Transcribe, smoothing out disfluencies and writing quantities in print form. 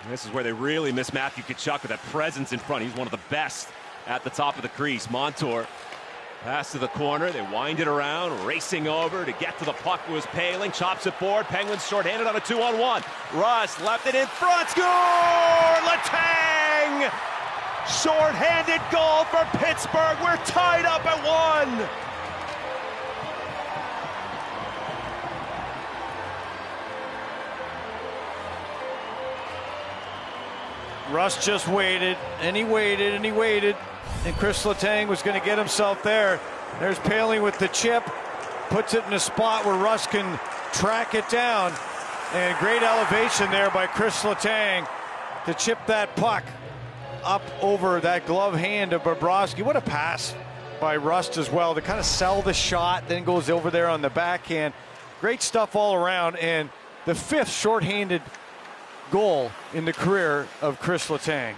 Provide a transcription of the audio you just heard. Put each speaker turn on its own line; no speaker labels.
And this is where they really miss Matthew Tkachuk with that presence in front. He's one of the best at the top of the crease. Montour pass to the corner. They wind it around, racing over to get to the puck. Was Paling, chops it forward. Penguins shorthanded on a 2-on-1. Rust left it in front. Score! Letang! Shorthanded goal for Pittsburgh. We're tied up at 1.
Rust just waited, and he waited, and he waited, and Kris Letang was going to get himself there. There's Paling with the chip, puts it in a spot where Rust can track it down, and great elevation there by Kris Letang to chip that puck up over that glove hand of Bobrovsky. What a pass by Rust as well to kind of sell the shot, then goes over there on the backhand. Great stuff all around, and the 5th shorthanded goal in the career of Kris Letang.